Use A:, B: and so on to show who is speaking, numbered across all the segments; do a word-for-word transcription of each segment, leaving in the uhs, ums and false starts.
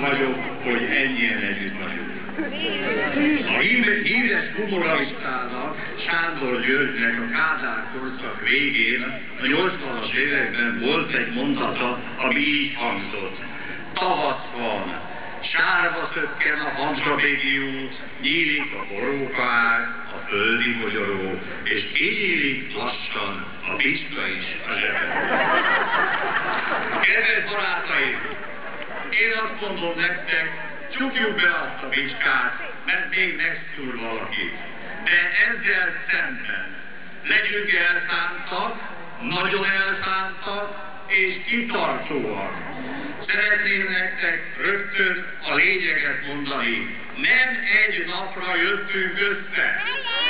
A: vagyok, hogy ennyien együtt vagyunk. A híres humoralistának, Sándor Györgynek a Kádár korszak végén, a nyolcvanas években volt egy mondata, ami így hangzott. Tavasz van, sárba szökken a Hanzsabégi, nyílik a borókák, a földi mogyoró, és kinyílik lassan a Pista is a zsebben. Kedves barátaim, én azt mondom nektek, csukjuk be azt a bicskát, mert még megszúr valaki. De ezzel szemben legyünk elszántak, nagyon elszántak és kitartóak. Szeretném nektek rögtön a lényeget mondani. Nem egy napra jöttünk össze.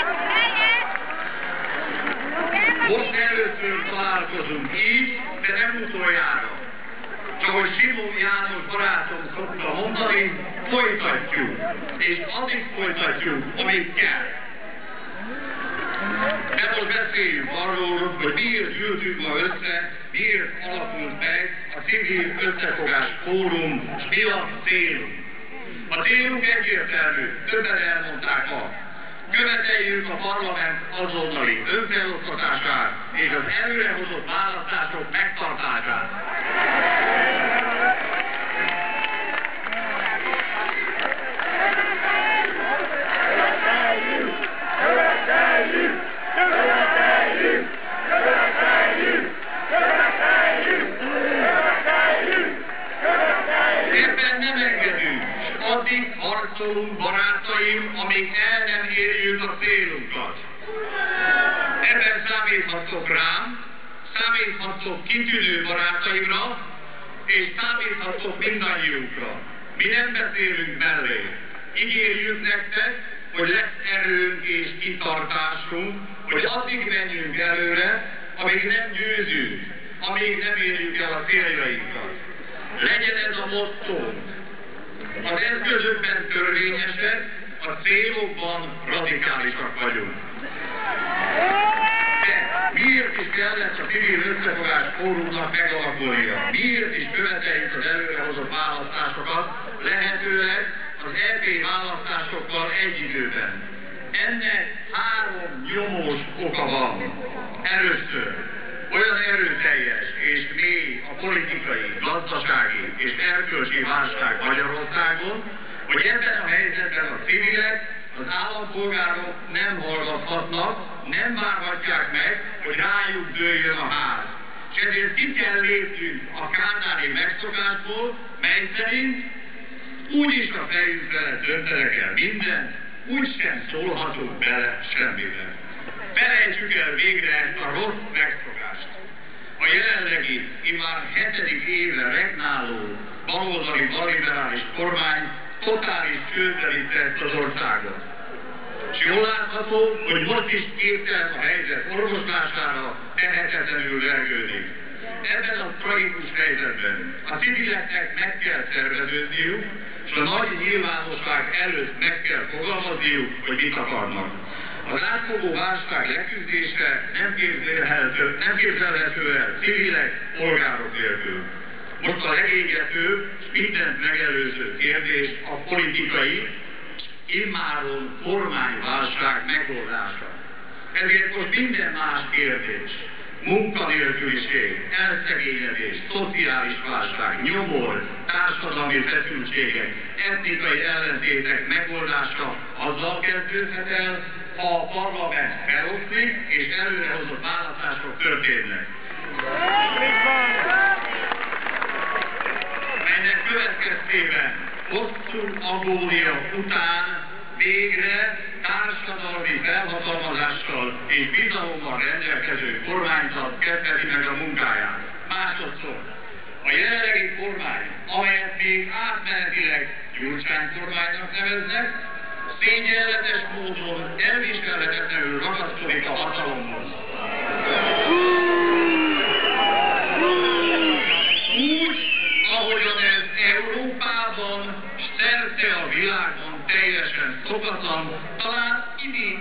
A: Most először találkozunk így, de nem utoljára. Csak hogy Simon János barátom szokta mondani, folytatjuk. És addig folytatjuk, amíg kell. De most beszéljünk arról, hogy miért gyűltünk ma össze, miért alakult meg a Civil Összefogás Fórum, és mi a célunk. A célunk egyértelmű, többen elmondták ma. Követeljük a parlament azonnali önfelosztatását és az előrehozott választások megtartását. Ebben nem engedünk, és addig harcolunk, barátaim, amíg el nem érjük a célunkat. Ebben számíthattok rám, számíthattok kitűnő barátaimra, és számíthattok mindannyiukra. Mi nem beszélünk mellé. Ígérjük nektek, hogy lesz erőnk és kitartásunk, hogy addig menjünk előre, amíg nem győzünk, amíg nem érjük el a céljainkat. Legyen ez a motto. Az eszközökben törvényesek, a célokban radikálisak vagyunk. De miért is kellett a Civil Összefogás Fórumnak megalakulnia? Miért is követeljük az előrehozott választásokat, lehetőleg az é pé választásokkal egy időben? Ennek három nyomós oka van. Először, olyan erőteljes és mély a politikai, gazdasági és erkölcsi válság Magyarországon, hogy ebben a helyzetben a civilek, az állampolgárok nem hallgathatnak, nem várhatják meg, hogy rájuk dőljön a ház. És ezért ki kell lépnünk a kádári megszokásból, mely szerint úgyis a fejünkre döntenek el mindent, úgysem szólhatunk bele semmibe. Felejtsük el végre ezt a rossz megszokást. A jelenlegi, immár hetedik éve regnáló baloldali balliberális kormány totális csődbe vitte ezt az országot. És jól látható, hogy most is képtelen a helyzet orvoslására, tehetetlenül vergődik. Ebben a tragikus helyzetben a civileknek meg kell szerveződniük, és a nagy nyilvánosság előtt meg kell fogalmazniuk, hogy mit akarnak. Az átfogó válság leküzdése nem képzelhető, nem képzelhető el civilek, polgárok nélkül. Most a legégetőbb, mindent megelőző kérdés a politikai, immáron kormányválság megoldása. Ezért most minden más kérdés, munkanélküliség, elszegényedés, szociális válság, nyomor, társadalmi feszültségek, etnikai ellentétek megoldása azzal kezdődhet el, ha a parlament feloszlik és előrehozott választások történnek. Ennek következtében hosszú agónia után végre társadalmi felhatalmazással és bizalommal rendelkező kormányzat kezdheti meg a munkáját. Másodszor, a jelenlegi kormány, amelyet még átmenetileg Gyurcsány kormánynak neveznek, szégyenletes módon elviselhetetlenül ragaszkodik a hatalomhoz. Úgy, ahogyan ez Európában, szerte a világon teljesen szokatlan, talán idén